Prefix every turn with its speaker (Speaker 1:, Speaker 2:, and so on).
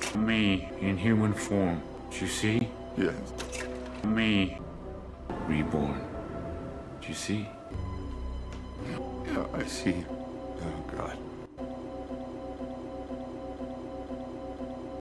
Speaker 1: Me in human form. Do you see?
Speaker 2: Yes.
Speaker 1: Me reborn. Do you see?
Speaker 2: Yeah, I see. Oh, God.